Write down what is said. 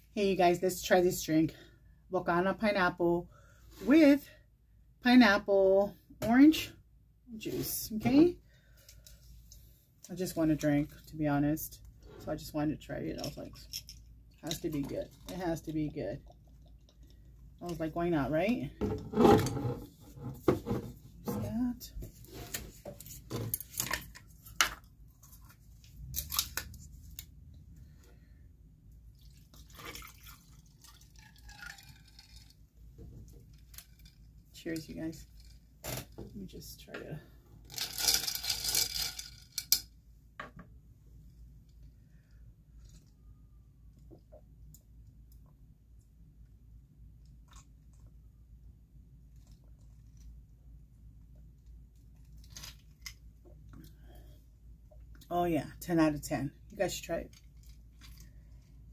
Hey you guys, let's try this drink. Buchanan pineapple with pineapple orange juice, okay? I just want to drink, to be honest. So I just wanted to try it. I was like, it has to be good. It has to be good. I was like, why not, right? What's that? Cheers, you guys. Let me just try to... Oh yeah, 10 out of 10. You guys should try it.